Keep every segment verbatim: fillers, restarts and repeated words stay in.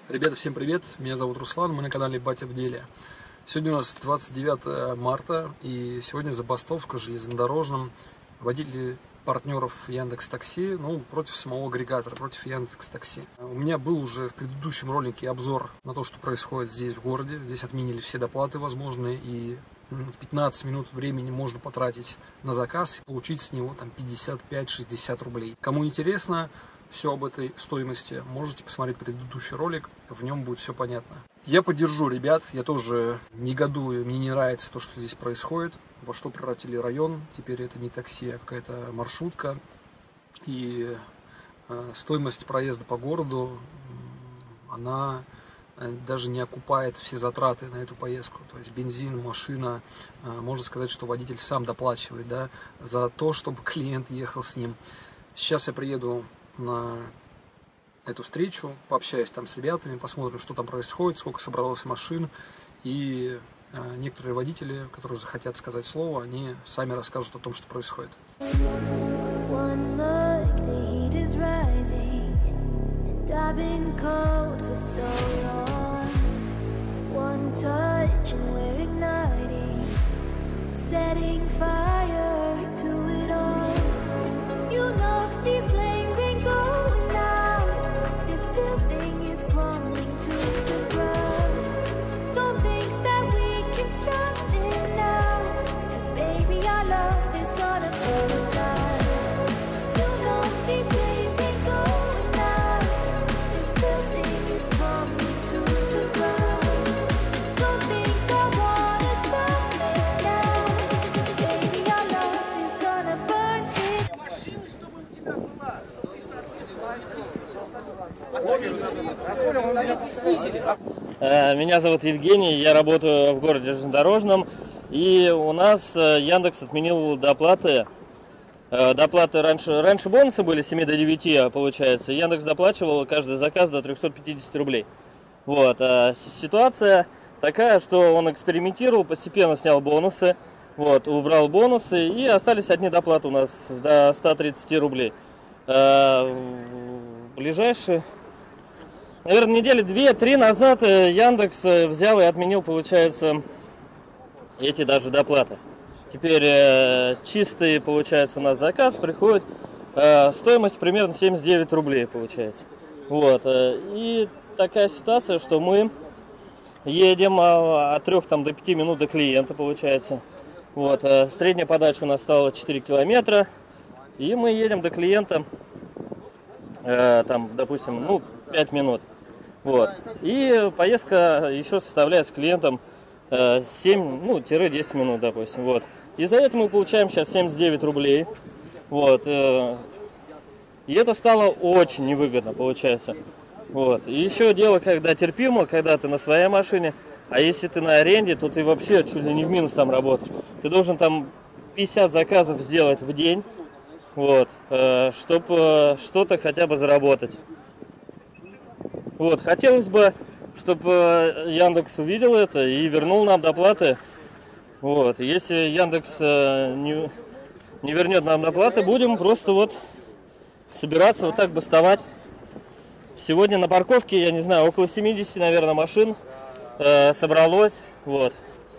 Ребята, всем привет! Меня зовут Руслан, мы на канале Батя в деле. Сегодня у нас двадцать девятое марта, и сегодня забастовка железнодорожным. Водители партнеров Яндекс.Такси, ну, против самого агрегатора, против Яндекс.Такси. У меня был уже в предыдущем ролике обзор на то, что происходит здесь в городе. Здесь отменили все доплаты возможные, и пятнадцать минут времени можно потратить на заказ и получить с него там пятьдесят пять — шестьдесят рублей. Кому интересно все об этой стоимости, можете посмотреть предыдущий ролик, в нем будет все понятно. Я поддержу ребят, я тоже негодую, мне не нравится то, что здесь происходит, во что превратили район. Теперь это не такси, а какая-то маршрутка. И э, стоимость проезда по городу, она даже не окупает все затраты на эту поездку. То есть бензин, машина, э, можно сказать, что водитель сам доплачивает, да, за то, чтобы клиент ехал с ним. Сейчас я приеду на эту встречу, пообщаюсь там с ребятами, посмотрим, что там происходит, сколько собралось машин, и э, некоторые водители, которые захотят сказать слово, они сами расскажут о том, что происходит. Меня зовут Евгений, я работаю в городе железнодорожном, и у нас Яндекс отменил доплаты. Доплаты раньше, раньше бонусы были с семи до девяти, получается. Яндекс доплачивал каждый заказ до трёхсот пятидесяти рублей. Вот. А ситуация такая, что он экспериментировал, постепенно снял бонусы, вот, убрал бонусы, и остались одни доплаты у нас до ста тридцати рублей. В ближайшие, наверное, недели две-три назад Яндекс взял и отменил, получается, эти даже доплаты. Теперь э, чистый, получается, у нас заказ приходит, э, стоимость примерно семьдесят девять рублей, получается. Вот. Э, и такая ситуация, что мы едем э, от трёх там, до пяти минут до клиента, получается. Вот. Э, средняя подача у нас стала четыре километра, и мы едем до клиента, э, там, допустим, ну, пять минут. Вот. И поездка еще составляет с клиентом э, семь, ну, десять минут, допустим. Вот. И за это мы получаем сейчас семьдесят девять рублей. Вот. Э, и это стало очень невыгодно, получается. Вот. И еще дело, когда терпимо, когда ты на своей машине, а если ты на аренде, то ты вообще чуть ли не в минус там работаешь. Ты должен там пятьдесят заказов сделать в день, вот, э, чтобы э, что-то хотя бы заработать. Вот, хотелось бы, чтобы Яндекс увидел это и вернул нам доплаты. Вот, если Яндекс э, не, не вернет нам доплаты, будем просто вот собираться вот так бастовать. Сегодня на парковке, я не знаю, около семидесяти, наверное, машин э, собралось. Вот.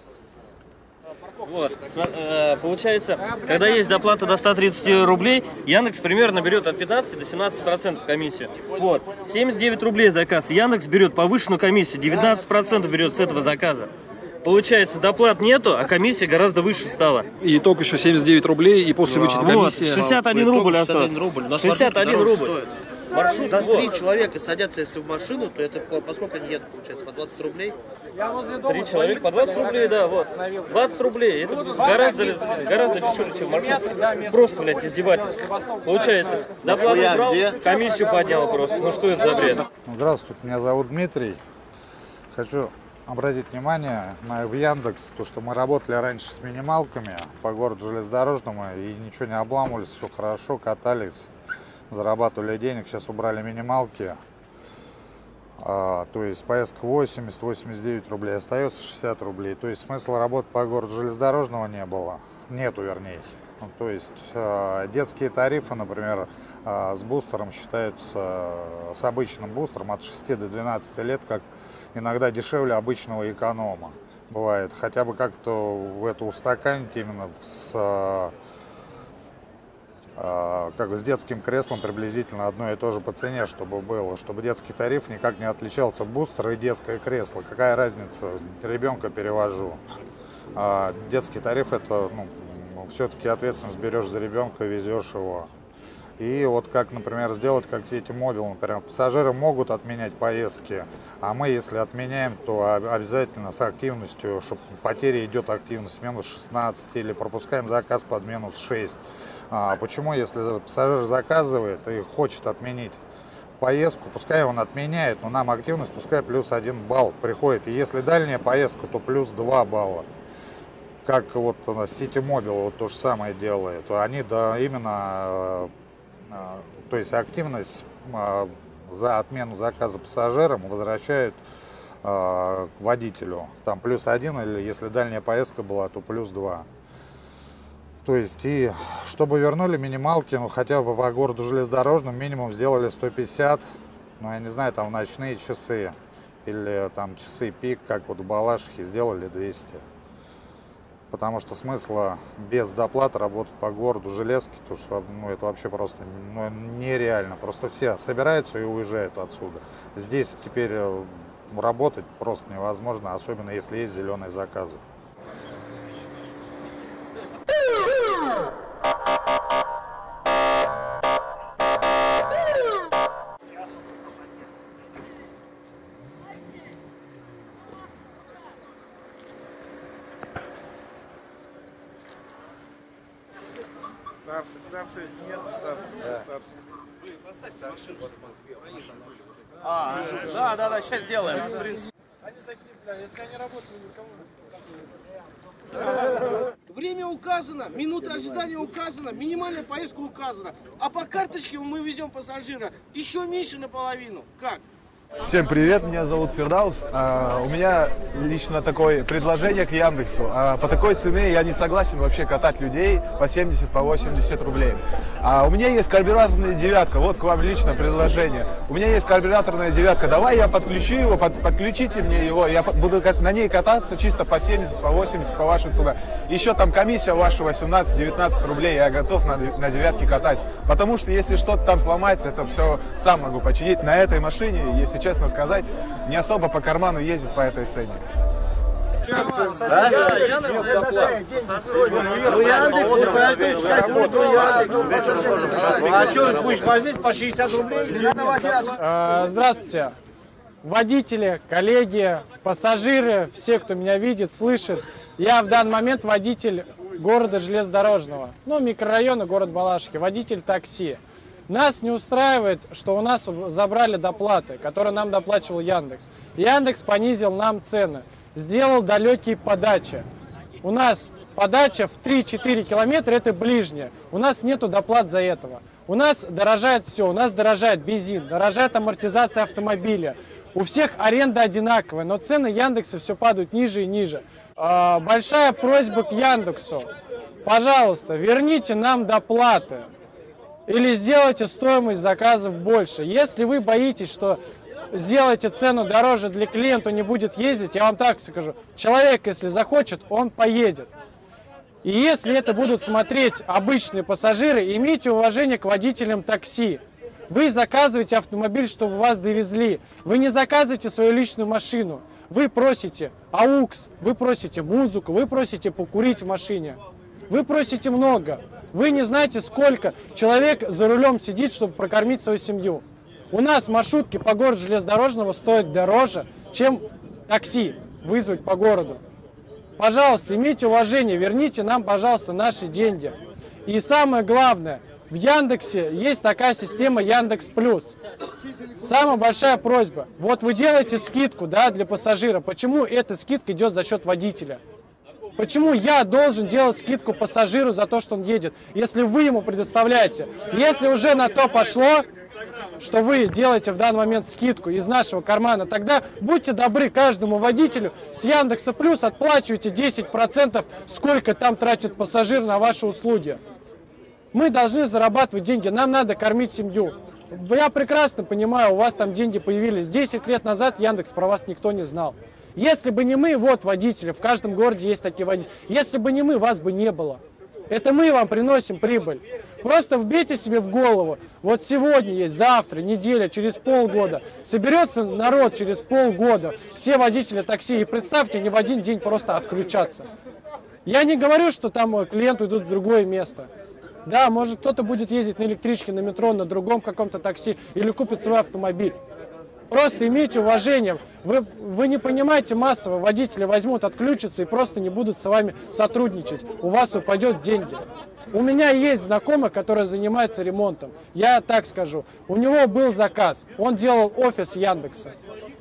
Вот, э, получается, когда есть доплата до ста тридцати рублей, Яндекс примерно берет от пятнадцати до семнадцати процентов комиссию. Вот, семьдесят девять рублей заказ, Яндекс берет повышенную комиссию, девятнадцать процентов берет с этого заказа. Получается, доплат нету, а комиссия гораздо выше стала. И итог еще семьдесят девять рублей, и после вычета комиссии... Вот, шестьдесят один рубль осталось. шестьдесят один рубль. Маршрут, даже три человека садятся, если в машину, то это по, по сколько они едут, получается, по двадцать рублей? Три человека по двадцать рублей, да, вот. двадцать рублей, это гораздо, гораздо дешевле, чем маршрут. Просто, блядь, издевательство. Получается, доплату убрал, комиссию поднял просто. Ну что это за бред? Здравствуйте, меня зовут Дмитрий. Хочу обратить внимание на в Яндекс, то, что мы работали раньше с минималками по городу железнодорожному, и ничего не обламывались, все хорошо, катались, зарабатывали денег. Сейчас убрали минималки, а, то есть поездка восемьдесят — восемьдесят девять рублей, остается шестьдесят рублей. То есть смысла работы по городу железнодорожного не было, нету вернее. Ну, то есть э, детские тарифы, например, э, с бустером считаются, э, с обычным бустером от шести до двенадцати лет, как иногда дешевле обычного эконома бывает. Хотя бы как-то это устаканить именно с, э, э, как с детским креслом приблизительно одно и то же по цене, чтобы было, чтобы детский тариф никак не отличался бустер и детское кресло. Какая разница, ребенка перевожу. А детский тариф это, ну, все-таки ответственность берешь за ребенка, везешь его. И вот как, например, сделать, как City Mobile, например, пассажиры могут отменять поездки, а мы, если отменяем, то обязательно с активностью, чтобы потери идет активность минус шестнадцать, или пропускаем заказ под минус шесть. А почему, если пассажир заказывает и хочет отменить поездку, пускай он отменяет, но нам активность пускай плюс один балл приходит. И если дальняя поездка, то плюс два балла. Как вот City Mobile вот то же самое делает. Они да, именно, то есть активность за отмену заказа пассажирам возвращают к водителю. Там плюс один, или если дальняя поездка была, то плюс два. То есть и чтобы вернули минималки, ну хотя бы по городу железнодорожным минимум сделали сто пятьдесят, ну я не знаю, там ночные часы или там часы пик, как вот в Балашихе, сделали двести. Потому что смысла без доплаты работать по городу железки, то что ну, это вообще просто ну, нереально. Просто все собираются и уезжают отсюда. Здесь теперь работать просто невозможно, особенно если есть зеленые заказы. Старший, старший нет, старший, старший. Поставьте машину в Москве. А, да, да, да, сейчас сделаем. Они такие, бля, если они работают, никого. Время указано, минута ожидания указана, минимальная поездка указана. А по карточке мы везем пассажира еще меньше наполовину. Как? Всем привет, меня зовут Фердаус. А, у меня лично такое предложение к Яндексу. А, по такой цене я не согласен вообще катать людей по семьдесят, по восемьдесят рублей. А, у меня есть карбюраторная девятка, вот к вам лично предложение. У меня есть карбюраторная девятка, давай я подключу его, под, подключите мне его, я буду на ней кататься чисто по семьдесят, по восемьдесят, по вашей цене. Еще там комиссия ваша восемнадцать-девятнадцать рублей, я готов на, на девятке катать. Потому что если что-то там сломается, это все сам могу починить. На этой машине, если честно сказать, не особо по карману ездит по этой цене. Здравствуйте, водители, коллеги, пассажиры, все, кто меня видит, слышит. Я в данный момент водитель города железнодорожного, ну, микрорайона город Балашихи, водитель такси. Нас не устраивает, что у нас забрали доплаты, которые нам доплачивал Яндекс. Яндекс понизил нам цены, сделал далекие подачи. У нас подача в три-четыре километра, это ближняя. У нас нету доплат за этого. У нас дорожает все, у нас дорожает бензин, дорожает амортизация автомобиля. У всех аренда одинаковая, но цены Яндекса все падают ниже и ниже. Большая просьба к Яндексу. Пожалуйста, верните нам доплаты. Или сделайте стоимость заказов больше. Если вы боитесь, что сделаете цену дороже для клиента, он не будет ездить, я вам так скажу. Человек, если захочет, он поедет. И если это будут смотреть обычные пассажиры, имейте уважение к водителям такси. Вы заказываете автомобиль, чтобы вас довезли. Вы не заказываете свою личную машину. Вы просите аукс, вы просите музыку, вы просите покурить в машине. Вы просите много. Вы не знаете, сколько человек за рулем сидит, чтобы прокормить свою семью. У нас маршрутки по городу железнодорожного стоят дороже, чем такси вызвать по городу. Пожалуйста, имейте уважение, верните нам, пожалуйста, наши деньги. И самое главное, в Яндексе есть такая система Яндекс Плюс. Самая большая просьба. Вот вы делаете скидку, да, для пассажира. Почему эта скидка идет за счет водителя? Почему я должен делать скидку пассажиру за то, что он едет, если вы ему предоставляете? Если уже на то пошло, что вы делаете в данный момент скидку из нашего кармана, тогда будьте добры, каждому водителю с Яндекса Плюс отплачивайте десять процентов, сколько там тратит пассажир на ваши услуги. Мы должны зарабатывать деньги, нам надо кормить семью. Я прекрасно понимаю, у вас там деньги появились. десять лет назад Яндекс про вас никто не знал. Если бы не мы, вот водители, в каждом городе есть такие водители. Если бы не мы, вас бы не было. Это мы вам приносим прибыль. Просто вбейте себе в голову, вот сегодня есть, завтра, неделя, через полгода. Соберется народ через полгода, все водители такси, и представьте, они в один день просто отключатся. Я не говорю, что там клиенты идут в другое место. Да, может кто-то будет ездить на электричке, на метро, на другом каком-то такси или купит свой автомобиль. Просто имейте уважение. Вы, вы не понимаете массово, водители возьмут, отключатся и просто не будут с вами сотрудничать. У вас упадет деньги. У меня есть знакомый, который занимается ремонтом. Я так скажу. У него был заказ. Он делал офис Яндекса.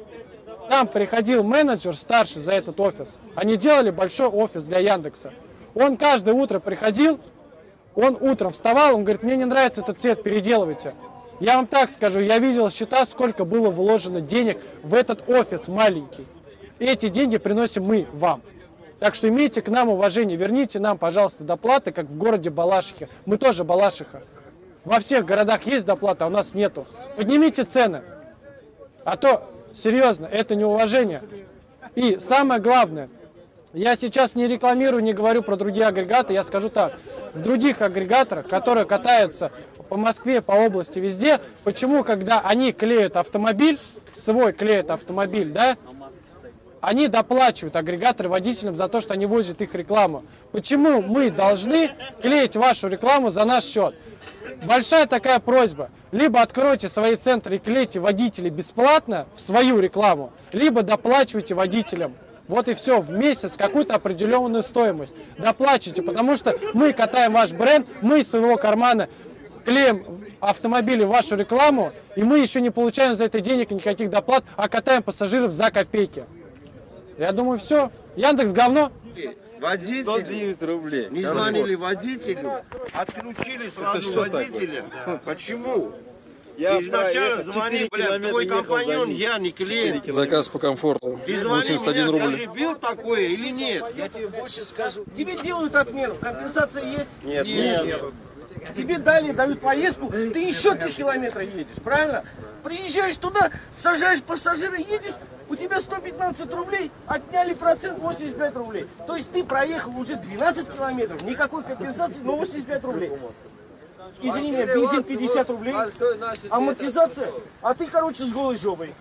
Там приходил менеджер старший за этот офис. Они делали большой офис для Яндекса. Он каждое утро приходил, он утром вставал, он говорит, мне не нравится этот цвет, переделывайте. Я вам так скажу, я видел счета, сколько было вложено денег в этот офис маленький. И эти деньги приносим мы вам. Так что имейте к нам уважение, верните нам, пожалуйста, доплаты, как в городе Балашихе. Мы тоже Балашиха. Во всех городах есть доплата, а у нас нету. Поднимите цены. А то, серьезно, это неуважение. И самое главное, я сейчас не рекламирую, не говорю про другие агрегаты, я скажу так. В других агрегаторах, которые катаются по Москве, по области, везде, почему, когда они клеят автомобиль, свой клеят автомобиль, да, они доплачивают, агрегаторы, водителям за то, что они возят их рекламу. Почему мы должны клеить вашу рекламу за наш счет? Большая такая просьба. Либо откройте свои центры и клейте водителей бесплатно в свою рекламу, либо доплачивайте водителям. Вот и все, в месяц какую-то определенную стоимость. Доплачивайте, потому что мы катаем ваш бренд, мы из своего кармана клеим автомобили в вашу рекламу, и мы еще не получаем за это денег никаких доплат, а катаем пассажиров за копейки. Я думаю, все. Яндекс говно. Водители сто девять рублей. не звонили водителю, отключили сразу водителя. Почему? Я изначально звони, блядь, твой компаньон, я не клиент. Заказ по комфорту. Ты звони восемьдесят меня, один рубль. скажи, бил такое или нет? Я тебе больше скажу. Тебе делают отмену, компенсация есть? Нет, нет. нет. Тебе дали, дают поездку, ты еще три километра едешь, правильно? Приезжаешь туда, сажаешь пассажира, едешь, у тебя сто пятнадцать рублей, отняли процент восемьдесят пять рублей. То есть ты проехал уже двенадцать километров, никакой компенсации, но восемьдесят пять рублей. Извини меня, бензин пятьдесят рублей, амортизация, а ты, короче, с голой жопой.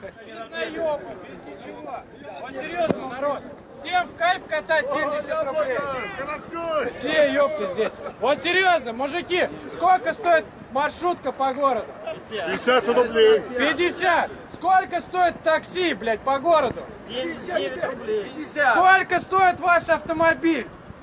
Вот серьезно, народ, всем в кайф катать семьдесят рублей. Все ёпты здесь. Вот серьезно, мужики, сколько стоит маршрутка по городу? пятьдесят рублей. пятьдесят. Сколько стоит такси, блядь, по городу? семьдесят девять рублей. Сколько стоит ваш автомобиль?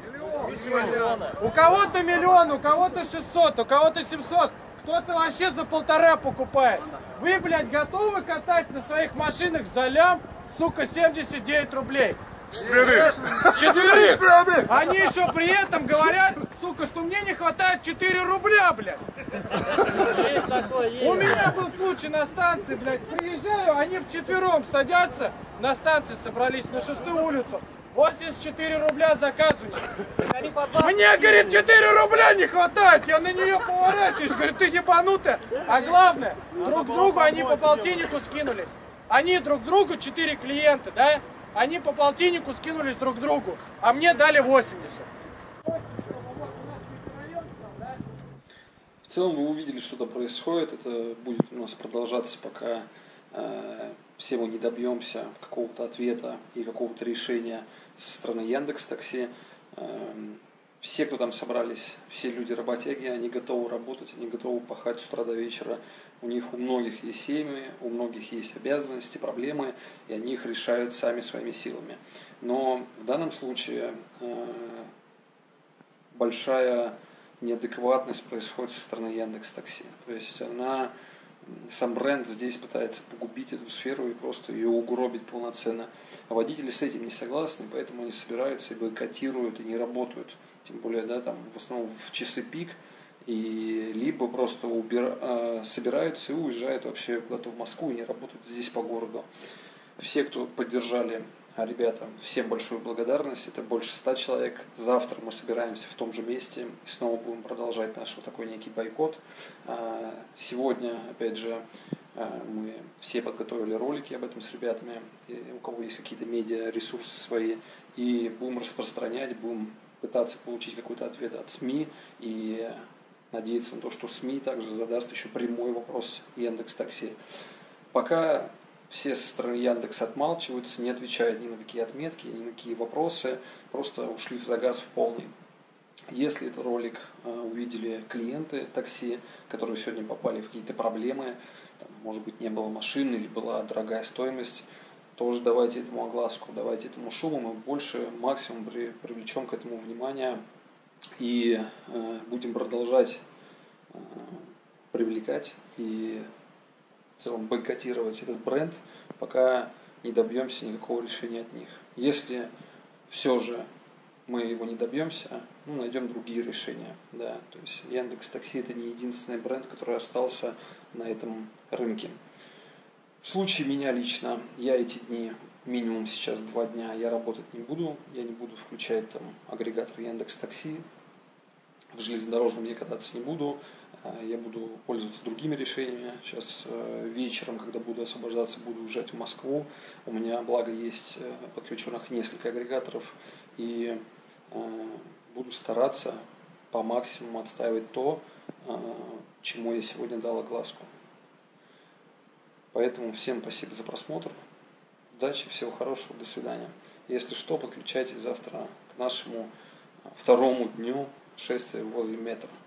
У кого-то миллион, у кого-то шестьсот, у кого-то семьсот, кто-то вообще за полтора покупает. Вы, блядь, готовы катать на своих машинах за лям, сука, семьдесят девять рублей? Четверых. Четверых? Они еще при этом говорят, сука, что мне не хватает четыре рубля, блядь. Есть такое, есть. У меня был случай на станции, блядь, приезжаю, они вчетвером садятся, на станции собрались на шестую улицу. восемьдесят четыре рубля заказу. Мне, говорит, четыре рубля не хватает. Я на нее поворачиваюсь, говорит, ты ебанутая. А главное, друг другу они по полтиннику скинулись. Они друг другу, четыре клиента, да? Они по полтиннику скинулись друг другу, а мне дали восемьдесят. В целом вы увидели, что-то происходит. Это будет у нас продолжаться, пока э, все мы не добьемся какого-то ответа и какого-то решения со стороны Яндекс.Такси. Э, все, кто там собрались, все люди работяги, они готовы работать, они готовы пахать с утра до вечера. У них у многих есть семьи, у многих есть обязанности, проблемы, и они их решают сами своими силами. Но в данном случае э, большая неадекватность происходит со стороны Яндекс.Такси. То есть она, сам бренд здесь пытается погубить эту сферу и просто ее угробить полноценно. А водители с этим не согласны, поэтому они собираются и бойкотируют, и не работают. Тем более, да, там в основном в часы пик и либо просто убира... собираются и уезжают вообще куда-то в Москву и не работают здесь по городу. Все, кто поддержали ребятам, всем большую благодарность. Это больше ста человек. Завтра мы собираемся в том же месте и снова будем продолжать наш вот такой некий бойкот. Сегодня, опять же, мы все подготовили ролики об этом с ребятами, и у кого есть какие-то медиа, ресурсы свои, и будем распространять, будем пытаться получить какой-то ответ от СМИ и надеяться на то, что СМИ также задаст еще прямой вопрос Яндекс.Такси. Пока все со стороны Яндекса отмалчиваются, не отвечают ни на какие отметки, ни на какие вопросы, просто ушли в загаз в полный. Если этот ролик увидели клиенты такси, которые сегодня попали в какие-то проблемы, там, может быть, не было машины или была дорогая стоимость, тоже давайте этому огласку, давайте этому шуму, мы больше максимум при, привлечем к этому внимание и э, будем продолжать э, привлекать и в целом бойкотировать этот бренд, пока не добьемся никакого решения от них. Если все же мы его не добьемся, ну, найдем другие решения. Да. То есть Яндекс.Такси это не единственный бренд, который остался на этом рынке. В случае меня лично, я эти дни, минимум сейчас два дня, я работать не буду, я не буду включать там агрегатор Яндекс.Такси, в железнодорожном я кататься не буду, я буду пользоваться другими решениями. Сейчас вечером, когда буду освобождаться, буду уезжать в Москву. У меня, благо, есть подключенных несколько агрегаторов, и буду стараться по максимуму отстаивать то, чему я сегодня дал огласку. Поэтому всем спасибо за просмотр. Удачи, всего хорошего, до свидания. Если что, подключайтесь завтра к нашему второму дню шествия возле метро.